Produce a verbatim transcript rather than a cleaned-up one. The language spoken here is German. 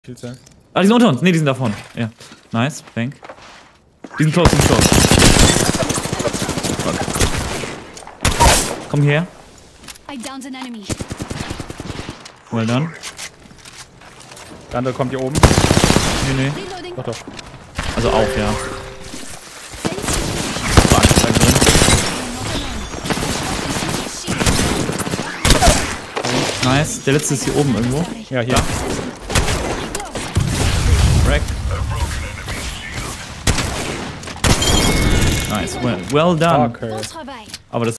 Viel Zeit. Ah, die sind unter uns. Ne, die sind da vorne. Ja. Nice. Bank. Die sind close, die sind close. Komm hierher. Well done. Der andere kommt hier oben. Nee, nee. Doch, doch. Also auch, ja. Fuck, da drin. Nice. Der letzte ist hier oben irgendwo. Ja, hier. Da. Wreck. Nice. Well, well done. Okay. Aber das